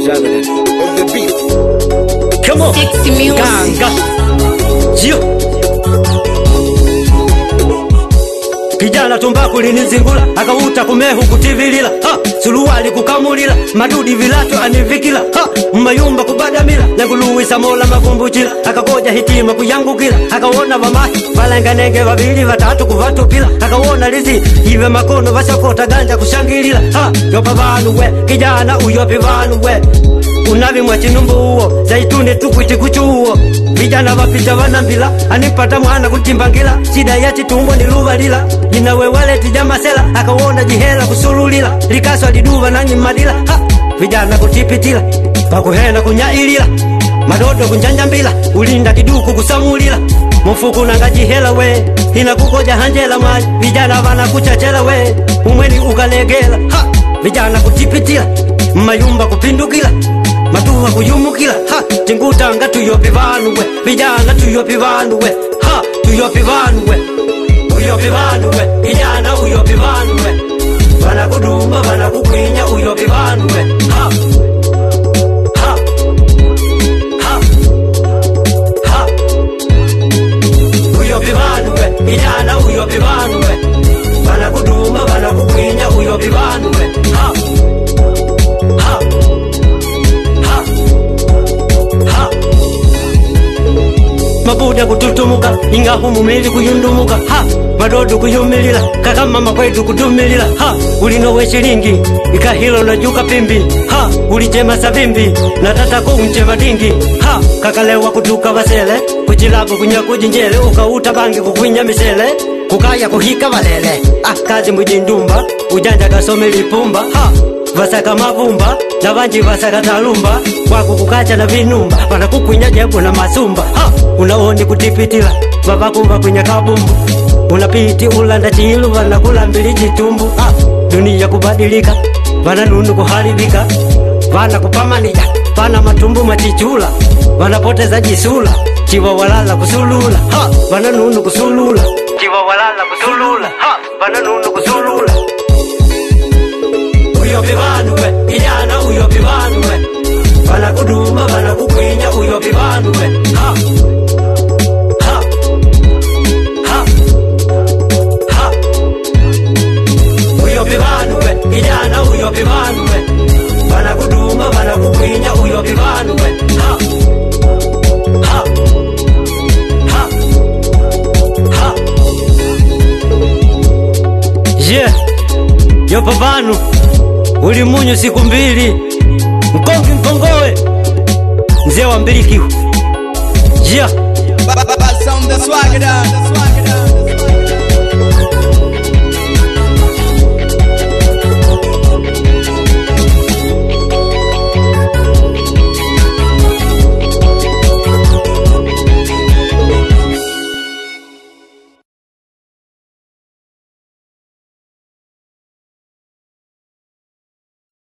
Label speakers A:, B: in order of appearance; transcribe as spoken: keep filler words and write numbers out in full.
A: Extravagant on the beat.
B: Come on,
C: sexy music.
B: Ganga, Jio. Kijana tumbaku linizingula, akauta kumehu kutivilila, ha, suluwali kukamulila, madudi vilato anivikila, ha, mayumba kubadamila, naguluwisa mola makumbuchila, akakoja hitima kuyangukila, akawona vamahi, valanganenge vabili vatatu kuvatupila, akawona lizi, hive makono vasakota ganja kushangilila, ha, yopa vanu we, kijana uyopi vanu we, unavi mwachinumbu uo, zaituni tukwiti kuchuo, vijana vapita vanambila, anipata mwana kutimbangila, shida ya chitumbo niluvalila, inawe wale tijamasela, akawona jihela kusululila, likaswa liduva nanyi madila, ha, vijana kutipitila, pakuhena kunyailila, madodo kunjanjambila, ulinda kiduku kusamulila, mfuku nanga jihela we, hina kukoja hanjela maji, vijana vana kuchachela we, umweni ukalegela, ha, vijana kutipitila, mayumba kupindukila, matuva kuyumukila, ha, tingutanga tuyopi vanu we, vijana tuyopi vanu we, ha, tuyopi vanu we, uyopi vanu we, kijana uyopi vanu we, vana kudumba vana kukwinya uyopi vanu we, ha, ha, ha, ha, uyopi vanu we, kijana uyopi vanu we, vana kudumba vana kukwinya uyopi vanu we, ha, ha, mabuda kututumuka, ingahu mumili kuyundumuka, ha, madodo kuyumilila, kaka mama kwetu kutumilila, ha, ulinowe shilingi, ikahilo na juka pimbi, ha, ulijema sabimbi, na tata kuunchema dingi, ha, kakalewa kutuka vasele, kuchilabu kunya kujinjele, ukauta bangi kukwinya misele, kukaya kuhika valele, ah, kazi mwijindumba, ujanja kasome lipumba, ha, vasaka mavumba, na vanji vasaka talumba, waku kukacha na vinumba, wana kukwinya jebu na masumba, ha, unaoni kutipitila, vavakumba kwinya kabumbu, unapiti ulanda chilu, vana kulambili chitumbu, ha, dunia kubadilika, vana nunu kuharibika, vana kupamanija, vana matumbu machichula, vana poteza jisula, chiwa walala kusulula, ha, vana nunu kusulula, chiwa walala kusulula, ha, vana nunu kusulula. Uyopi vanu we, kijana uyopi vanu we, vana kuduma vana kukwinya uyopi vanu we, ha, ha, ha, ha, uyopi vanu we, kijana uyopi vanu we, vana kuduma vana kukwinya uyopi vanu we, ha, ha, ha, ha, yeah, yopa vanu uli munyu siku mbili, mkongi mkongowe, mzee wa mbilikihu, yeah.
A: Ba ba ba sound the swagger down.